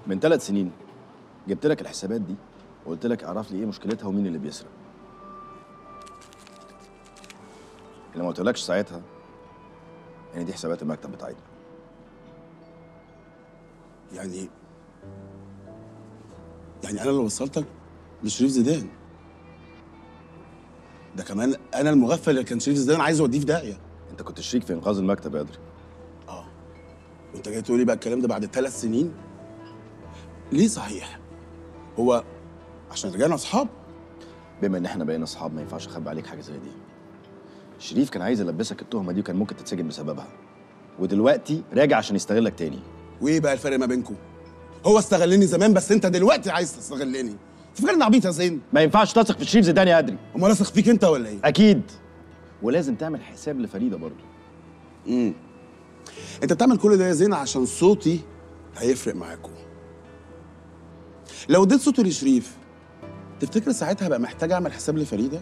من 3 سنين جبت لك الحسابات دي وقلت لك اعرف لي ايه مشكلتها ومين اللي بيسرق. اللي ما قلتلكش ساعتها يعني دي حسابات المكتب بتاعتنا. يعني انا اللي وصلتك لشريف زيدان؟ ده كمان انا المغفل اللي كان شريف زيدان عايز اوديه في داهيه. انت كنت شريك في انقاذ المكتب يا ادري. وانت جاي تقول لي بقى الكلام ده بعد 3 سنين؟ ليه صحيح؟ هو عشان رجعنا اصحاب؟ بما ان احنا بقينا اصحاب ما ينفعش اخبي عليك حاجه زي دي. شريف كان عايز يلبسك التهمه دي وكان ممكن تتسجن بسببها، ودلوقتي راجع عشان يستغلك تاني. وايه بقى الفرق ما بينكم؟ هو استغلني زمان بس انت دلوقتي عايز تستغلني. تفكرني عبيط يا زين؟ ما ينفعش تثق في شريف زيدان يا ادري. امال اثق فيك انت ولا ايه؟ اكيد. ولازم تعمل حساب لفريده برضه. انت بتعمل كل ده يا زين عشان صوتي هيفرق معاكم. لو اديت صوتي لشريف تفتكر ساعتها بقى محتاج اعمل حساب لفريده؟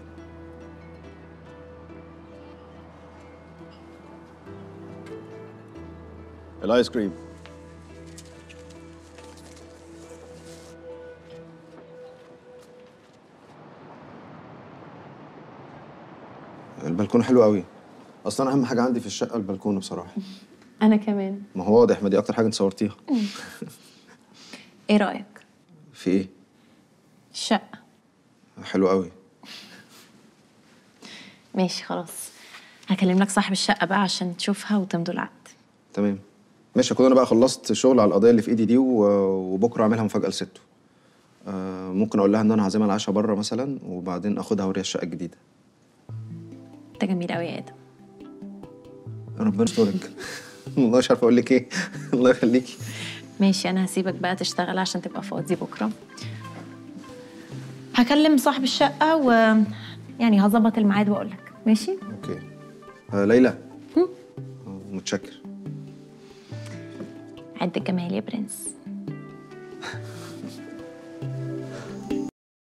الايس كريم. البلكونه حلو قوي. اصلا اهم حاجه عندي في الشقه البلكونه بصراحه. انا كمان. ما هو واضح، ما دي اكتر حاجه انت صورتيها. ايه رايك في ايه؟ الشقه؟ حلو قوي. ماشي خلاص، هكلم لك صاحب الشقه بقى عشان تشوفها وتمضوا العقد. تمام ماشي. اكون انا بقى خلصت شغل على القضيه اللي في ايدي دي وبكره اعملها مفاجاه لسته. ممكن اقول لها ان انا هعزمها العشاء بره مثلا وبعدين اخدها اوريها الشقه الجديده. انت جميل قوي يا ادم. ربنا يسترك. والله مش عارفه اقول لك ايه. الله يخليكي. ماشي، انا هسيبك بقى تشتغل عشان تبقى فاضي بكره. هكلم صاحب الشقه يعني هظبط الميعاد واقول لك. ماشي اوكي. ليلى. متشكر. عد الجمال يا برنس.